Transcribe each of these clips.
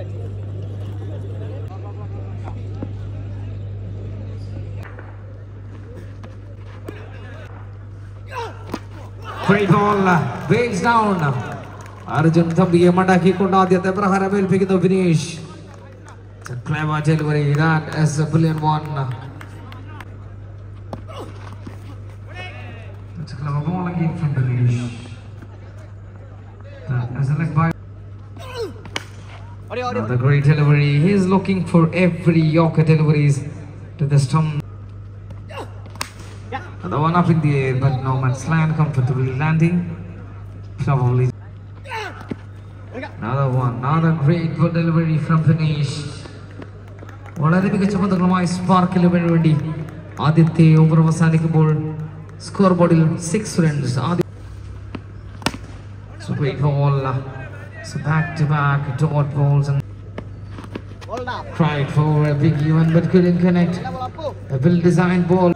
Great ball, waves down. Arjun Thambiye Madaki Kondadya Prahara Velpikino finish. It's a clever delivery. That is a brilliant one. It's a clever ball again from Dinesh. That is a leg by. Another great delivery. He is looking for every Yorker deliveries to the stump. The one up in the air, but no man's land, comfortably landing. Probably. Another one, another great good delivery from Dinesh. വളരെ മികച്ച പന്തങ്ങളുമായി spark 11 വേണ്ടി ആദ്യത്തെ over അവസാനിക്കുമ്പോൾ score ബോർഡിൽ 6 runs. So great ball. So back to back dot balls and tried for a big one but couldn't connect. A well designed ball.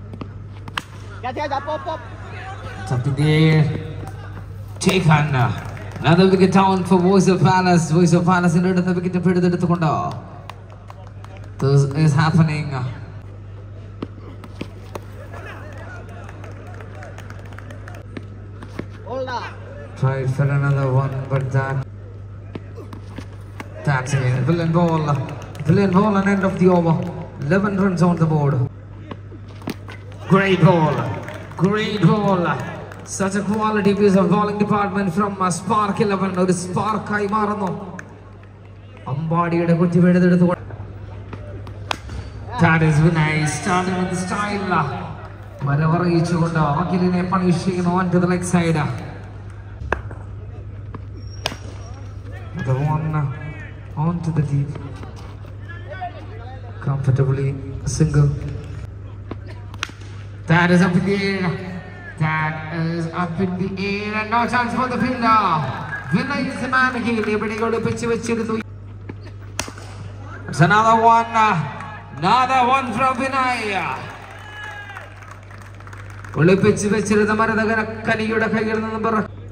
It's up in the air. Taken. Another wicket down for Voice of Palace. Voice of Palace in the wicket to put it to this is happening. Tried for another one, but that's it. Brilliant ball. Brilliant ball and end of the over. 11 runs on the board. Great ball. Great ball. Such a quality piece of bowling department from Spark 11. Or Spark Kaimarano. That is nice. Starting with the style. Wherever each one, Akiline punishing on to the leg side. The one onto the deep. Comfortably single. That is up in the air. That is up in the air and no chance for the fielder. Winner is the man again. Everybody go to pitch with you. It's another one. Another one from Vinay. Only pitch with you. The Maradagana Kaniuda Kagan number.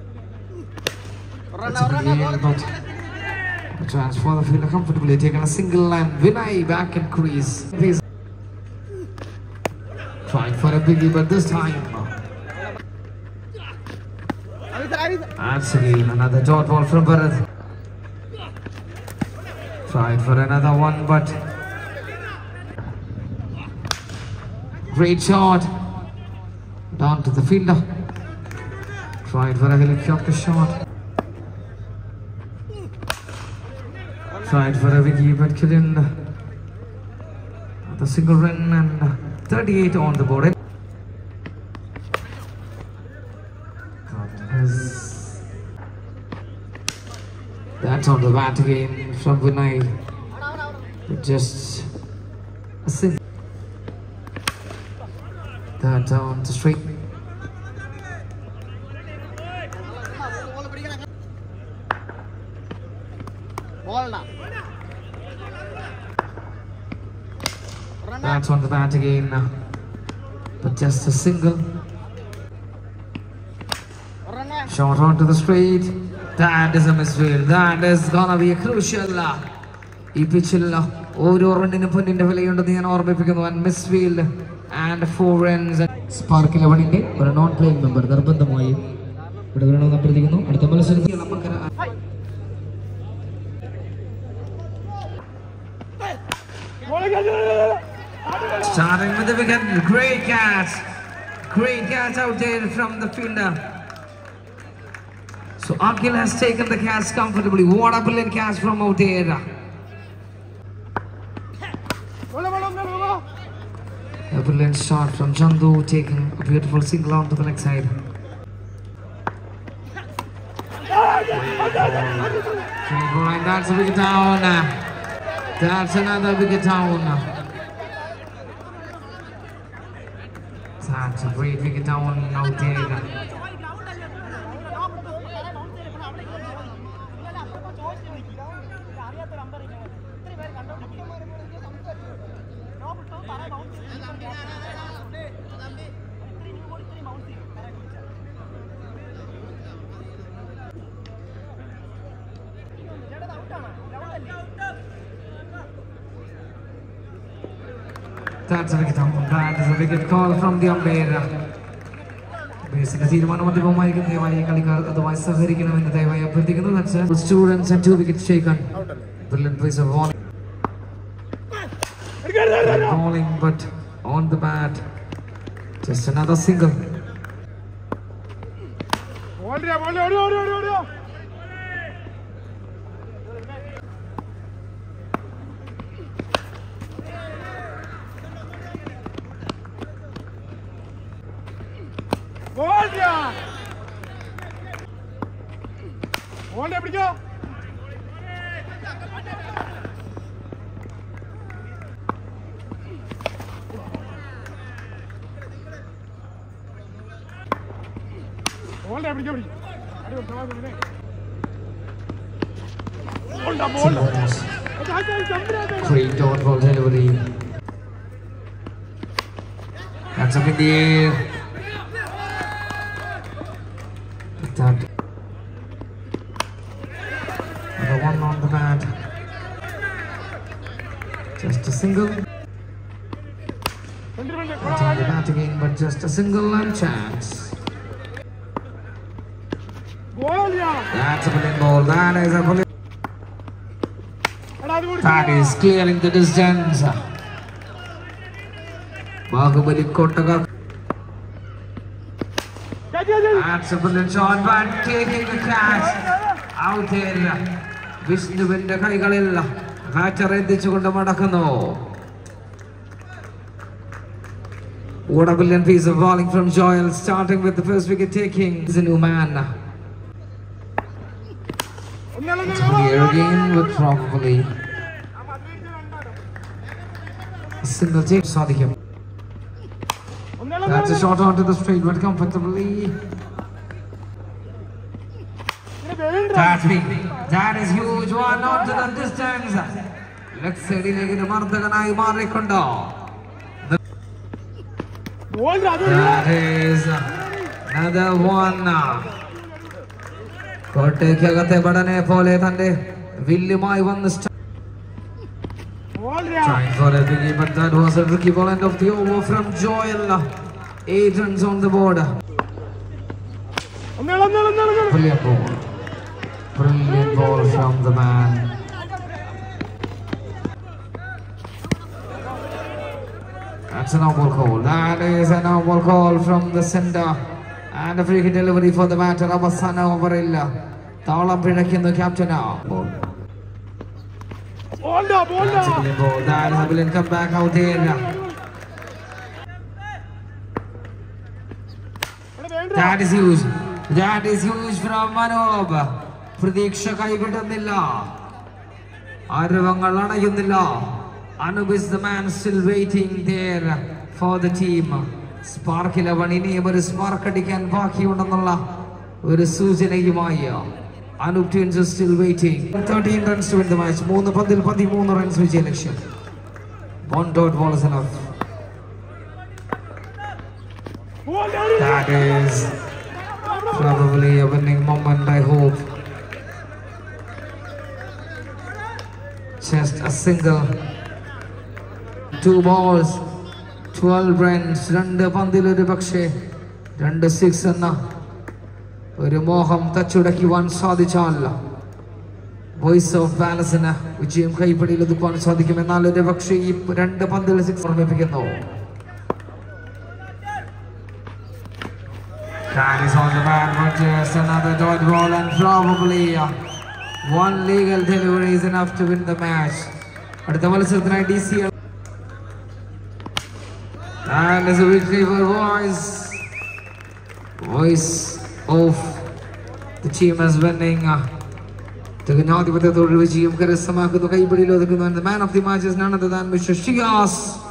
A chance for the fielder comfortably taken a single line. Vinay back in crease. Trying for a biggie, but this time. That's again another dot ball from Bharat. Tried for another one, but great shot. Down to the fielder. Tried for a helicopter shot. Tried for a wicket, but couldn't. The single run and 38 on the board. That's on the bat again from Vinay. Just a single. That down to straight. That's on the bat again, but just a single. Shot onto the straight. That is a misfield. That is gonna be a crucial. This pitch oru runninu ponninte vilayundu njan ormipikkunnu. One misfield and 4 runs. Spark 11 inde oru non playing member nirbandhamayi ivide varanonu appradikkunnu. Adutha malasarathil namakara starting with the wicket. Great catch. Great catch out there from the fielder. So Akhil has taken the catch comfortably. What a brilliant catch from out there. A brilliant shot from Chandu, taking a beautiful single on to the leg side. And that's a wicket down. That's another wicket down. That's a great wicket down out there. That's a wicket. That is a wicket call from the umpire. Basically, തീരുമാനമധ്യവുമായിരിക്കും ദയവായി കളിക്കാർ അതുമായി സഹകരിക്കണമെന്ന് ദയവായി അഭ്യർത്ഥിക്കുന്നു. That's students and 2 wickets taken. Brilliant piece of bowling. Bowling, but on the bat, just another single. Great dot ball delivery. That's up in the air. That the one on the bat. Just a single. Not on the bat again, but just a single and chance. That's a brilliant ball. That is a brilliant. That is clearing the distance. Bahubali Kottaka. That's a brilliant shot, but taking the catch out there. Vishnuviന്റെ കൈകളിൽ കാറ്റർ എത്തിച്ചുകൊണ്ട് മടക്കുന്നു. What a brilliant piece of bowling from Joel, starting with the first wicket taking. He's a new man. Here again with probably a single take. Sadhya. That's a shot onto the straight, but comfortably. That's big. That is huge. One onto the distance. Let's say the Mardaganai Marikondo. That is another one. Kottayagate Badane Pole Tande Villimai won the start. Trying for a biggie, but that was a tricky ball. End of the over from Joel. 8 runs on the board. Brilliant ball. Brilliant ball from the man. That's a no-ball call. That is a no-ball call from the center. And a free hit delivery for the batter. Abasana Overilla. Taulam Pinakin, the captain now. Ball. That's a brilliant ball. That is a brilliant comeback out there. That is huge. That is huge from Manob. Pradiksha Kaivitanilla. Aravangalanayundilla. Anub is the man still waiting there for the team. Spark 11 ini spark അടിക്കാൻ ബാക്കിയുണ്ടെന്നുള്ള ഒരു സൂചനയുമായി Anup Twins is still waiting. 13 runs to win the match. 3 പന്തിൽ 13 runs വിജയ ലക്ഷ്യം. 1 dot ball is enough. That is probably a winning moment, I hope. Just a single. 2 balls. 12 runs. 2 പന്തിൽ ഒരു പക്ഷേ 2 6 എന്ന ഒരു മോഹം തച്ചുടക്കുവാൻ സാധിച്ചാൽ വോയിസ് ഓഫ് ബാലൻസിന് വിജയം കൈപ്പിടിയിൽ ഒതുക്കുവാൻ സാധിക്കും. എന്നാൽ ഒരു പക്ഷേ ഈ 2 പന്തിൽ 6 ഓർമ്മിപ്പിക്കുന്നു. That is on the man, but just another dot ball, and probably one legal delivery is enough to win the match. അടുത്ത മത്സരത്തിനായി DCL. And as a victory for voice of the team as winning. തികഞ്ഞാധിപത്യത്തോട് വിജയം കരസ്ഥമാക്കുന്നു. കൈപിടിയിൽ ഒതുക്കുന്നു. And the man of the match is none other than Mr. Shias.